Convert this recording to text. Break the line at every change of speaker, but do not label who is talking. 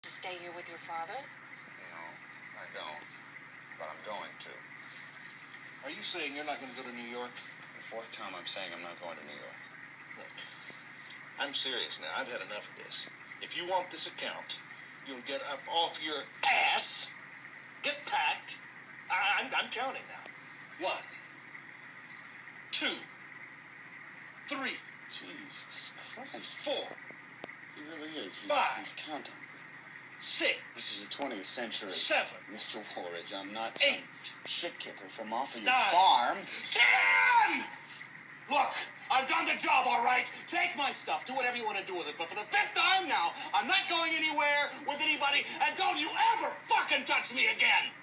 to stay here with your father?
No, I don't. But I'm going to.
Are you saying you're not going to go to New York?
The fourth time I'm saying I'm not going to New York.
Look, I'm serious now. I've had enough of this. If you want this account, you'll get up off your ass, get packed. I'm counting now. 1, 2, 3.
Jesus Christ.
4.
He really is.
Five.
He's counting.
6.
This is the 20th century.
7.
Mr. Woolridge, I'm not some
8.
shit kicker from off of your
9.
farm.
10! Look, I've done the job, all right? Take my stuff. Do whatever you want to do with it. But for the 5th time now, I'm not going anywhere with anybody, and don't you ever fucking touch me again!